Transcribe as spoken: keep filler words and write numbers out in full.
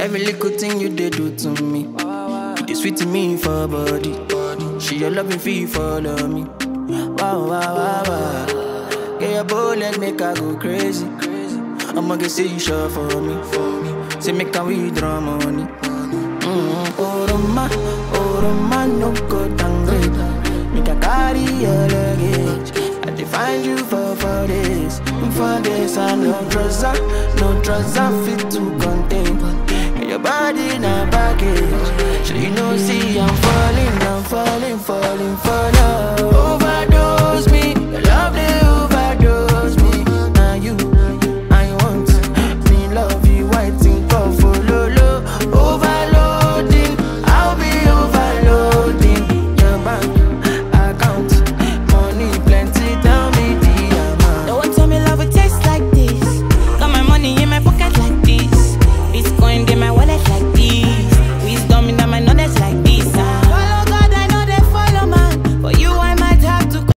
Every little thing you did do to me, you did sweet to me for body. She your loving fee follow me. Wow, wow, wow, wow. Get your bullet, make her go crazy. I'ma get say you sure for me. Say make her withdraw money. Mm-hmm. Oh, Roma, oh, Roma, no go downgrade. Make her carry your luggage. I define you for for this, for this. I no trouser, no trouser fit to contain. And your body in a package. So you know, see I'm falling, I'm falling, falling for love.